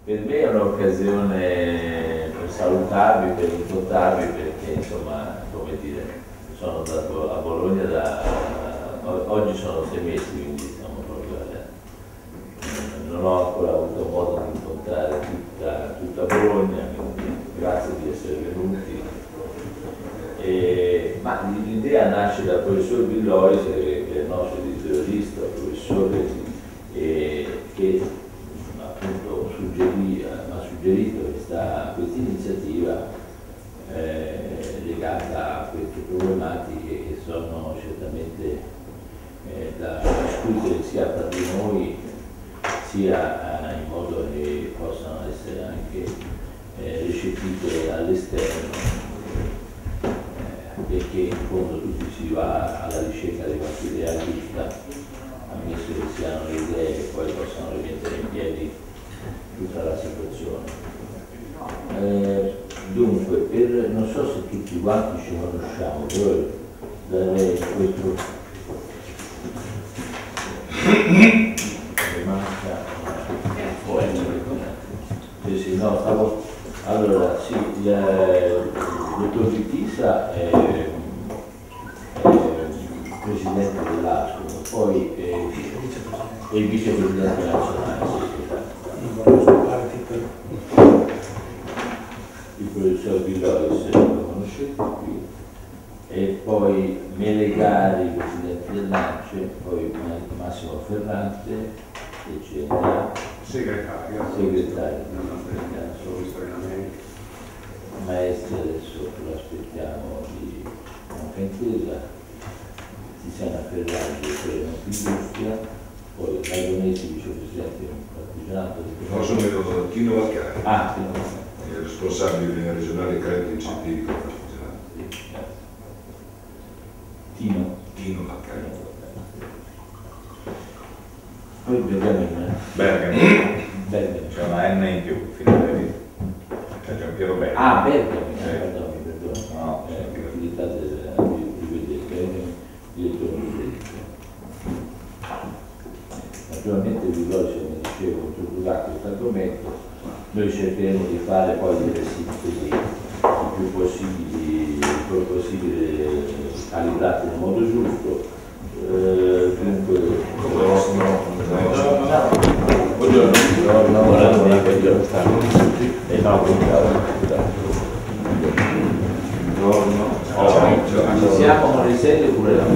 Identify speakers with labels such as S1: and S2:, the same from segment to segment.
S1: Per me è un'occasione per salutarvi, per incontrarvi, perché insomma, come dire, sono andato a Bologna oggi sono 6 mesi, quindi siamo proprio non ho ancora avuto modo di incontrare tutta Bologna, quindi grazie di essere venuti. Ma l'idea nasce dal professor Villois, che è il nostro editorialista, professore, che appunto ha suggerito questa iniziativa legata a queste problematiche che sono certamente da discutere sia tra di noi sia in modo che possano essere anche recepite all'esterno, perché in fondo tutti si va alla ricerca di qualche idea giusta, ammesso che siano le idee che poi possano rimettere in piedi tutta la situazione. Dunque, non so se tutti quanti ci conosciamo, però darei questo manca sì, no, allora sì, il dottor Vitisa è presidente dell'ASCO, poi è il vicepresidente nazionale. Il professor Villois lo conoscete qui, e poi Melegari, presidente dell'ANCE, poi Massimo Ferrante, eccetera. Segretario. Maestri adesso lo aspettiamo di Banca Intesa, Tiziana Ferraggi, Industria, poi Ragonesi, vicepresidente partigianato.
S2: No, sono Tino Valcari.
S1: Ah, Tino Valcari.
S2: È responsabile regionale credito incentivi con partigianato. Tino Valcari.
S1: Poi Bergamino.
S2: Bergamo. C'è una N in più, finale di. C'è Giampiero Bergamo.
S1: Ah, Bergamo, perdono. No, l'attività di vedere Bergamo, direttore giuridico. Naturalmente Villois, come dicevo, introdurrà questo argomento. Noi cercheremo di fare poi delle sintesi il più possibile calibrate nel modo giusto. Dunque, ci siamo con le sedie oppure la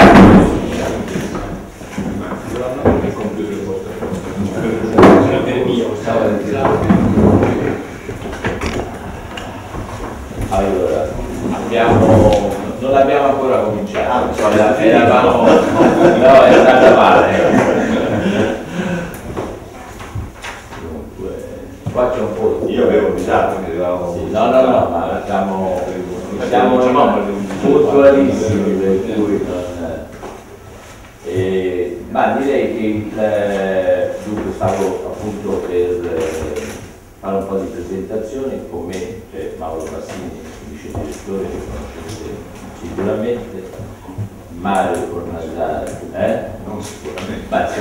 S1: allora, non abbiamo ancora cominciato, eravamo, no, è stata male. Qua c'è un po'.
S2: Io avevo avvisato che eravamo.
S1: Sì, no, ma siamo puntualissimi, per cui ma direi che dunque stavo appunto per fare un po' di presentazioni. Con me c'è Mauro Bassini, vice direttore, che conoscete sicuramente, Mario Fornasari,
S2: Non sicuramente.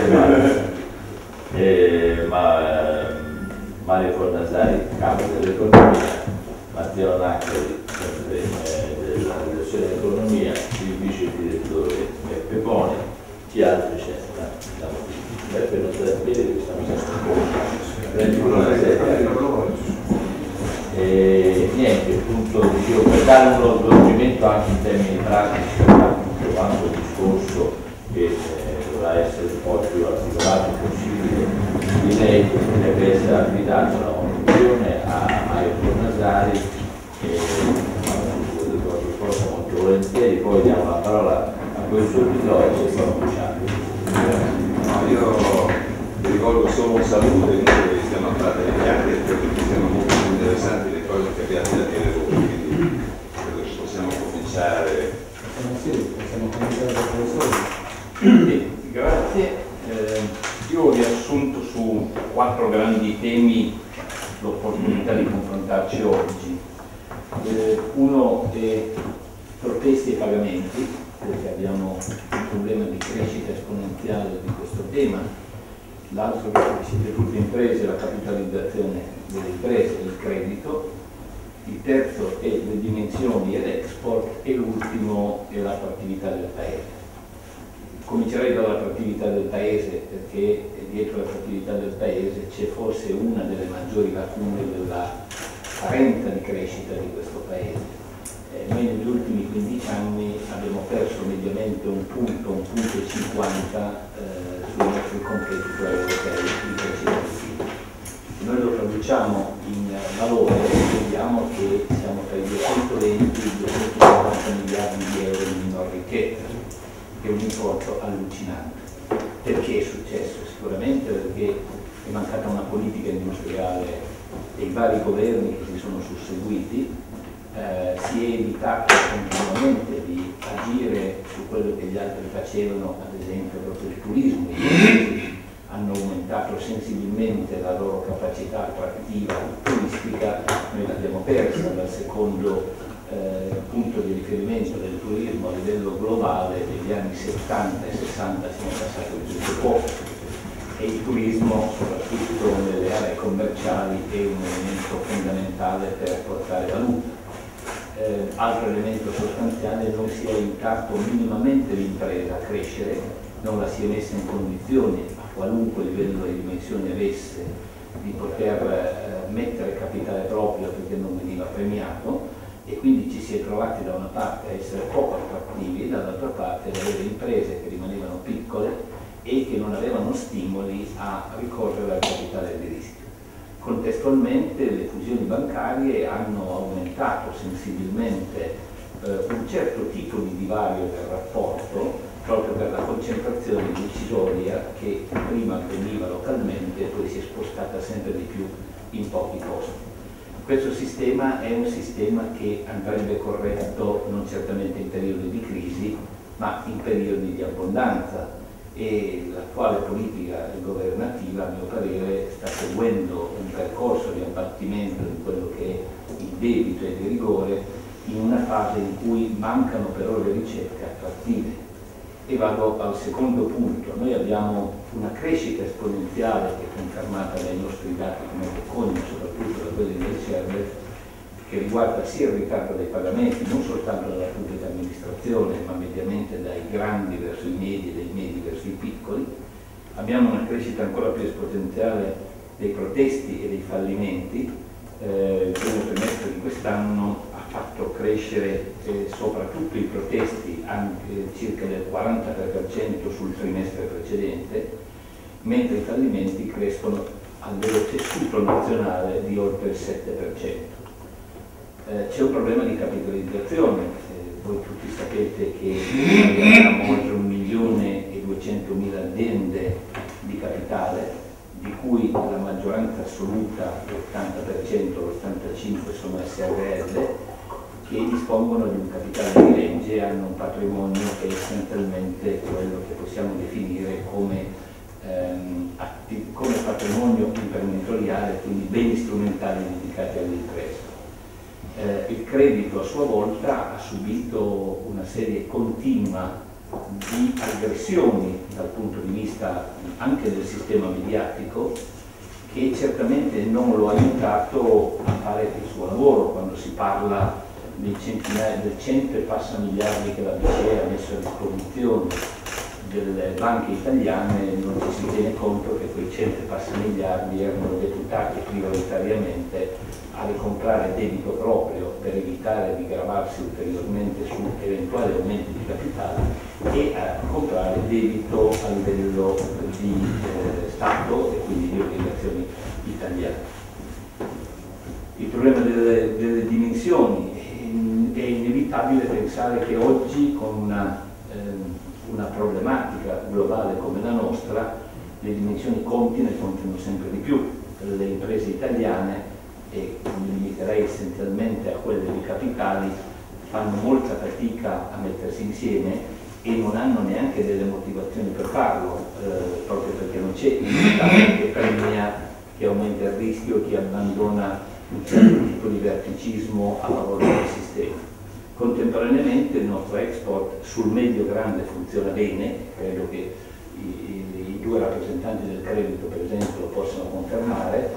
S1: Mario Fornasari, capo dell'economia, Matteo Naccari, della direzione dell'economia, il vice direttore Beppe Poni, chi altro c'è? Beppe non sta bene che stiamo niente, appunto, dicevo, per dare uno svolgimento anche in termini pratici quanto il discorso che dovrà essere un po' più articolato possibile, direi che deve essere affidato la conduzione a Mario Fornasari, che ricordo molto volentieri, poi diamo la parola a questo episodio e poi cominciamo.
S2: Io vi rivolgo solo un saluto e che stiamo a fare le chiacchiere perché sono molto interessanti le cose che abbiate da dire voi, quindi credo che possiamo cominciare.
S3: Possiamo cominciare dal professore.
S4: Grazie. Io ho riassunto su 4 grandi temi l'opportunità di confrontarci oggi. Uno è proteste e pagamenti, perché abbiamo un problema di crescita esponenziale di questo tema l'altro che siete tutte imprese è la capitalizzazione delle imprese, il credito, il terzo è le dimensioni e l'export e l'ultimo è l'attrattività del paese. Comincerei dall'attrattività del paese perché dietro l'attrattività del paese c'è forse una delle maggiori lacune della carenza di crescita di questo paese. Noi negli ultimi 15 anni abbiamo perso mediamente un punto e 50 sui nostri competitor europei di crescita del PIL. Se noi lo traduciamo in valore vediamo che siamo tra i 220 e i 250 miliardi di euro di minor ricchezza, che è un importo allucinante. Perché è successo? Sicuramente perché è mancata una politica industriale dei vari governi che si sono susseguiti, si è evitato continuamente di agire su quello che gli altri facevano, ad esempio proprio il turismo. I paesi hanno aumentato sensibilmente la loro capacità attrattiva turistica, noi l'abbiamo persa dal secondo punto di riferimento del turismo a livello globale negli anni 70 e 60 siamo passati molto poco. E il turismo, soprattutto nelle aree commerciali, è un elemento fondamentale per portare valuta. Altro elemento sostanziale, non si è aiutato minimamente l'impresa a crescere, non la si è messa in condizione, a qualunque livello di dimensione avesse, di poter mettere capitale proprio perché non veniva premiato, e quindi ci si è trovati da una parte a essere poco attrattivi, dall'altra parte ad avere imprese che rimanevano piccole e che non avevano stimoli a ricorrere al capitale di rischio. Contestualmente le fusioni bancarie hanno aumentato sensibilmente un certo tipo di divario del rapporto, proprio per la concentrazione decisoria che prima avveniva localmente e poi si è spostata sempre di più in pochi posti. Questo sistema è un sistema che andrebbe corretto non certamente in periodi di crisi, ma in periodi di abbondanza, e l'attuale politica governativa, a mio parere, sta seguendo un percorso di abbattimento di quello che è il debito e di rigore in una fase in cui mancano però le ricerche attrattive. E vado al secondo punto. Noi abbiamo una crescita esponenziale che è confermata dai nostri dati come Bocconi, soprattutto da quelli del CERVE, che riguarda sia il ritardo dei pagamenti, non soltanto dalla pubblica amministrazione, ma mediamente dai grandi verso i medi e dai medi verso i piccoli. Abbiamo una crescita ancora più esponenziale dei protesti e dei fallimenti. Il primo trimestre di quest'anno ha fatto crescere soprattutto i protesti anche circa del 40% sul trimestre precedente, mentre i fallimenti crescono a livello tessuto nazionale di oltre il 7%. C'è un problema di capitalizzazione, voi tutti sapete che abbiamo oltre 1.200.000 aziende di capitale, di cui la maggioranza assoluta, l'80%, l'85% sono SRL, che dispongono di un capitale di legge e hanno un patrimonio che è essenzialmente quello che possiamo definire come patrimonio imprenditoriale, quindi beni strumentali dedicati alle imprese. Il credito a sua volta ha subito una serie continua di aggressioni dal punto di vista anche del sistema mediatico, che certamente non lo ha aiutato a fare il suo lavoro. Quando si parla del 100 e passa miliardi che la BCE ha messo a disposizione delle banche italiane, non ci si tiene conto che quei 100 e passa miliardi erano deputati prioritariamente a ricomprare debito proprio per evitare di gravarsi ulteriormente su eventuali aumenti di capitale e a comprare debito a livello di Stato e quindi di obbligazioni italiane. Il problema delle dimensioni è inevitabile pensare che oggi con una problematica globale come la nostra le dimensioni contino sempre di più. Le imprese italiane, e mi limiterei essenzialmente a quelle di capitali, fanno molta fatica a mettersi insieme e non hanno neanche delle motivazioni per farlo, proprio perché non c'è un Stato che premia, che aumenta il rischio, che abbandona un certo tipo di verticismo a favore del sistema. Contemporaneamente il nostro export sul medio grande funziona bene, credo che i due rappresentanti del credito per esempio lo possono confermare.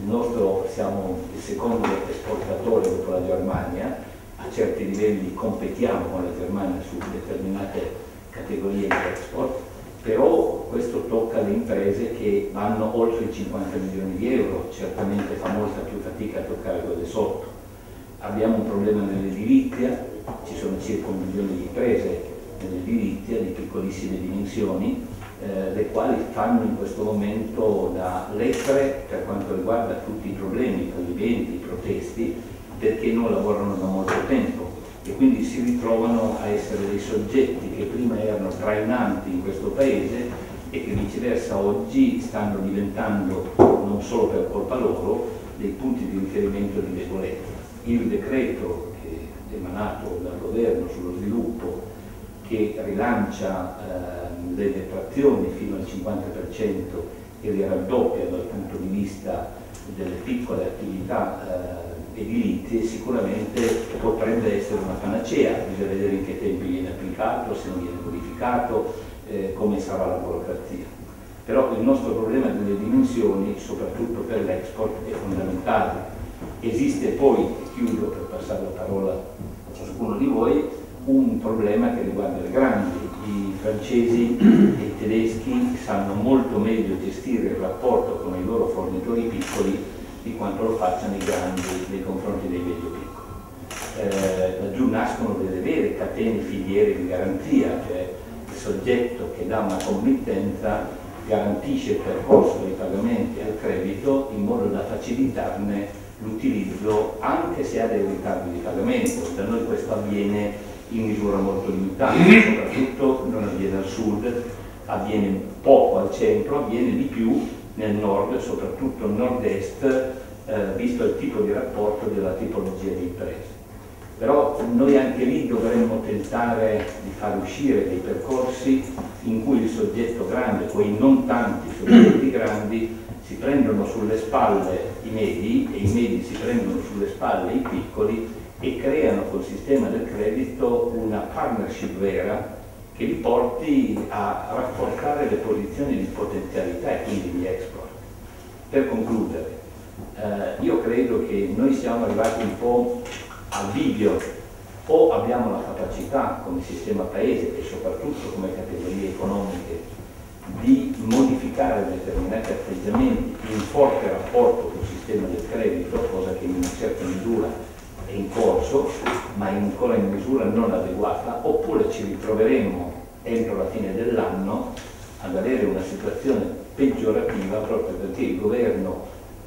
S4: Siamo il secondo esportatore dopo la Germania, a certi livelli competiamo con la Germania su determinate categorie di export, però questo tocca le imprese che vanno oltre i 50 milioni di euro, certamente fa molta più fatica a toccare quelle sotto. Abbiamo un problema nell'edilizia, ci sono circa 1 milione di imprese nell'edilizia di piccolissime dimensioni, le quali fanno in questo momento da lettere per quanto riguarda tutti i problemi, i fallimenti, i protesti, perché non lavorano da molto tempo e quindi si ritrovano a essere dei soggetti che prima erano trainanti in questo paese e che viceversa oggi stanno diventando, non solo per colpa loro, dei punti di riferimento di debolezza. Il decreto che è emanato dal governo sullo sviluppo, che rilancia le detrazioni fino al 50% e le raddoppia dal punto di vista delle piccole attività edilizie, sicuramente potrebbe essere una panacea. Bisogna vedere in che tempi viene applicato, se non viene modificato, come sarà la burocrazia. Però il nostro problema delle dimensioni, soprattutto per l'export, è fondamentale. Esiste poi, e chiudo per passare la parola a ciascuno di voi, un problema che riguarda le grandi. I francesi e i tedeschi sanno molto meglio gestire il rapporto con i loro fornitori piccoli di quanto lo facciano i grandi nei confronti dei medio piccoli. Laggiù nascono delle vere catene filiere di garanzia, cioè il soggetto che dà una committenza garantisce il percorso dei pagamenti al credito in modo da facilitarne l'utilizzo anche se ha dei ritardi di pagamento. Da noi questo avviene in misura molto limitata, soprattutto non avviene al sud, avviene poco al centro, avviene di più nel nord, soprattutto nel nord-est, visto il tipo di rapporto della tipologia di imprese. Però noi anche lì dovremmo tentare di far uscire dei percorsi in cui il soggetto grande, poi non tanti soggetti grandi, si prendono sulle spalle i medi e i medi si prendono sulle spalle i piccoli e creano col sistema del credito una partnership vera che li porti a rafforzare le posizioni di potenzialità e quindi di export. Per concludere, io credo che noi siamo arrivati un po' al bivio: o abbiamo la capacità come sistema paese e soprattutto come categorie economiche di modificare determinati atteggiamenti in forte rapporto col sistema del credito, cosa che in una certa misura è in corso, ma ancora in misura non adeguata, oppure ci ritroveremo entro la fine dell'anno ad avere una situazione peggiorativa proprio perché il governo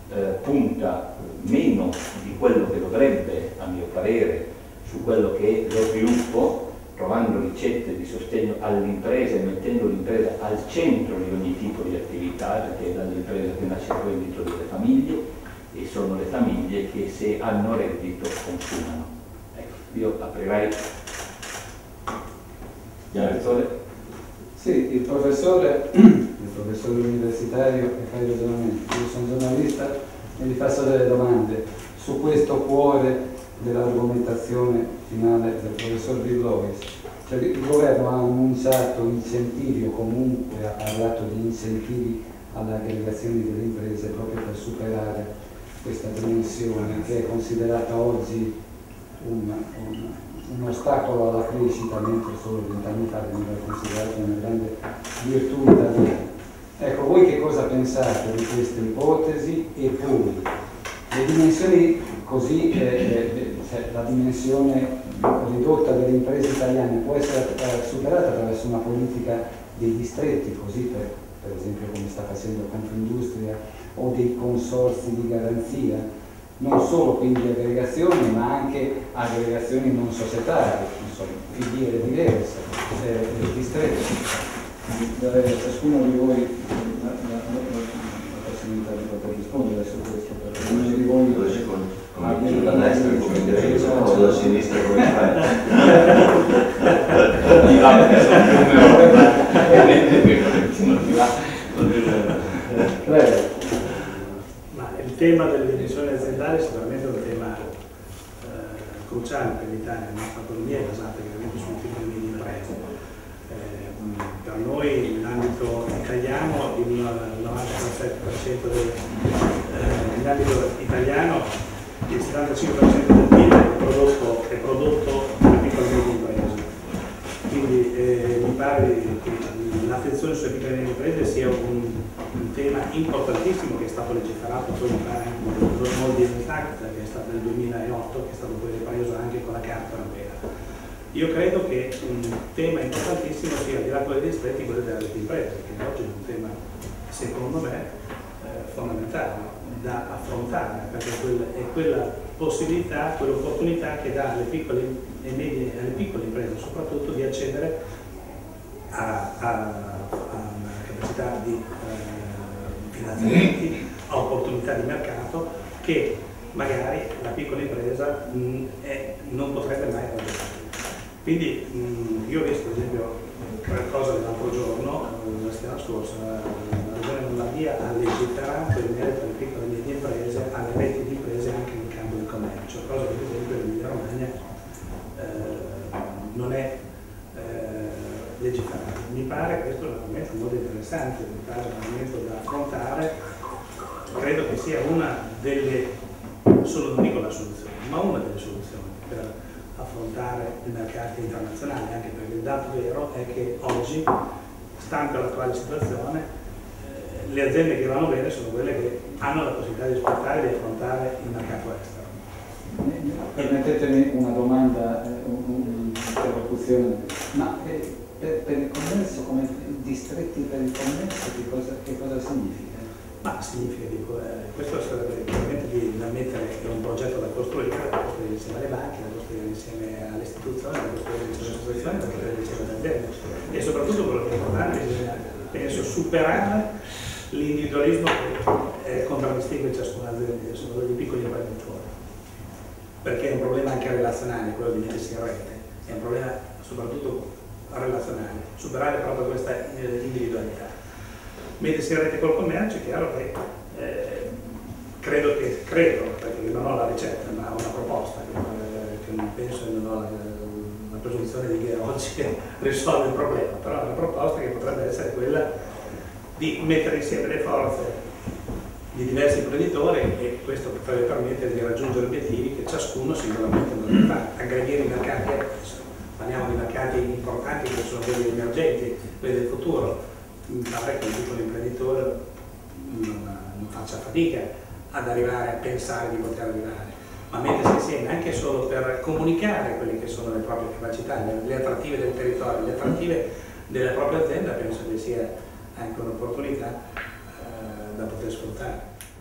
S4: punta meno di quello che dovrebbe, a mio parere, su quello che è lo sviluppo, trovando ricette di sostegno all'impresa e mettendo l'impresa al centro di ogni tipo di attività, perché è dall'impresa che nasce il reddito delle famiglie e sono le famiglie che se hanno reddito consumano. Ecco, io aprirei. Professore?
S3: Sì, il professore universitario che fa i ragionamenti, io sono giornalista e gli faccio delle domande su questo cuore dell'argomentazione finale del professor Villois. Cioè, il governo ha annunciato incentivi o comunque ha parlato di incentivi alle aggregazioni delle imprese proprio per superare questa dimensione che è considerata oggi un ostacolo alla crescita, mentre solo 20 anni fa veniva considerata una grande virtù italiana. Ecco, voi che cosa pensate di queste ipotesi? E poi le dimensioni così, cioè la dimensione ridotta delle imprese italiane può essere superata attraverso una politica dei distretti, così per esempio come sta facendo Confindustria, o dei consorzi di garanzia, non solo quindi aggregazioni ma anche aggregazioni non societarie, insomma, filiere diverse, distretti. Ciascuno di voi la possibilità di poter rispondere su questo, per ognuno di voi
S2: come da destra come in destra o da sinistra come fai?
S5: Ma il tema delle dimensioni aziendali è sicuramente un tema cruciale per l'Italia. La nostra economia è basata chiaramente sul tipo di imprese. per noi in ambito italiano il 97% in ambito italiano il 75% del PIL è prodotto da piccole e medie imprese. Quindi mi pare che l'attenzione sulle piccole e medie imprese sia un tema importantissimo che è stato legiferato poi mi pare anche con lo Small Business Act, che è stato nel 2008, che è stato poi ripreso anche con la Carta europea. Io credo che un tema importantissimo sia, al di là quello dei distretti, quello delle reti imprese, che oggi è un tema, secondo me, fondamentale da affrontare, perché è quella possibilità, quell'opportunità che dà alle piccole e medie, alle piccole imprese soprattutto, di accedere a una capacità di finanziamenti, a opportunità di mercato che magari la piccola impresa non potrebbe mai raggiungere. Quindi io ho visto ad esempio qualcosa dell'altro giorno, la settimana scorsa, la Regione Lombardia ha legiferato in merito alle piccole e medie imprese, alle reti di imprese anche nel campo del commercio, cosa che ad esempio in Emilia Romagna non è legiferata. Mi pare questo è un argomento molto interessante, mi pare un argomento da affrontare, credo che sia una delle, solo non dico la soluzione, ma una delle soluzioni per affrontare i mercati internazionali, anche perché il dato vero è che oggi, stante l'attuale situazione, le aziende che vanno bene sono quelle che hanno la possibilità di esportare e di affrontare il mercato estero.
S3: Permettetemi una domanda, un'interlocuzione, ma per il commercio, come distretti per il commercio, che cosa significa?
S5: Ma significa, dico, questo sarebbe veramente da mettere, è un progetto da costruire insieme alle banche, da costruire insieme alle istituzioni, da costruire insieme alle associazioni, da costruire insieme alle aziende. E soprattutto quello che è importante, bisogna, penso, superare l'individualismo che contraddistingue ciascuna azienda, sono quelli piccoli imprenditori. Perché è un problema anche relazionale, quello di mettersi in rete, è un problema soprattutto relazionale, superare proprio questa individualità. Mettersi in rete col commercio, è chiaro che credo, perché non ho la ricetta, ma ho una proposta, che non penso, non ho la presunzione di che oggi risolve il problema, però è una proposta che potrebbe essere quella di mettere insieme le forze di diversi imprenditori e questo potrebbe permettere di raggiungere obiettivi che ciascuno singolarmente non fa, aggredire i mercati, parliamo di mercati importanti che sono quelli emergenti, quelli del futuro. Mi pare che un piccolo imprenditore non faccia fatica ad arrivare a pensare di poter arrivare, ma mettersi insieme anche solo per comunicare quelle che sono le proprie capacità, le attrattive del territorio, le attrattive della propria azienda, penso che sia anche un'opportunità da poter sfruttare.